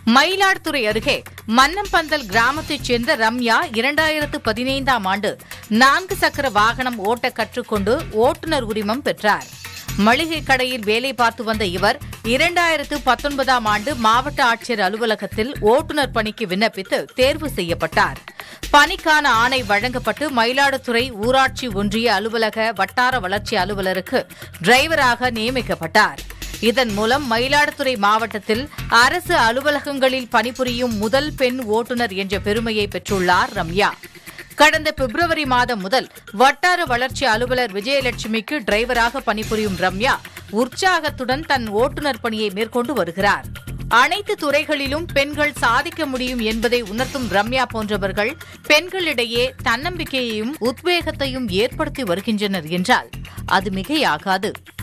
மயிலாடுதுறை அருகே மன்னம்பந்தல் கிராமத்தைச் சேர்ந்த ரம்யா 2015ஆம் ஆண்டு 4 சக்கர வாகனம் ஓட்ட கற்றுக்கொண்டு ஓட்டுநர் உரிமம் பெற்றார். மளிகை கடையில் வேலை பார்த்து வந்த இவர் 2019ஆம் ஆண்டு மாவட்ட ஆட்சியர் அலுவலகத்தில் ஓட்டுநர் பணிக்கு விண்ணப்பித்து தேர்வு செய்யப்பட்டார். பணிக்கான ஆணை வழங்கப்பட்டு மயிலாடுதுறை ஊராட்சி ஒன்றிய அலுவலக வட்டார வளர்ச்சி அலுவலருக்கு டிரைவராக நியமிக்கப்பட்டார். இதன் மூலம் மயிலாடுதுறை மாவட்டத்தில் அரசு அலுவலகங்களில் பணிபுரியும் முதல் பெண் ஓட்டுநர் என்ற பெருமையை பெற்றுள்ளார் ரம்யா. கடந்த பிப்ரவரி மாதம் முதல் வட்டார வளர்ச்சி அலுவலர் விஜயலட்சுமிக்கு டிரைவராக பணிபுரியும் ரம்யா உற்சாகத்துடன் தன் ஓட்டுநர் பணியை மேற்கொண்டு வருகிறார். அனைத்து துறைகளிலும் பெண்கள் சாதிக்க முடியும் என்பதை உணர்த்தும் ரம்யா போன்றவர்கள் பெண்களிடையே தன்னம்பிக்கையையும் உத்வேகத்தையும் ஏற்படுத்தி வருகின்றனர் என்றால் அது மிகையாகாது.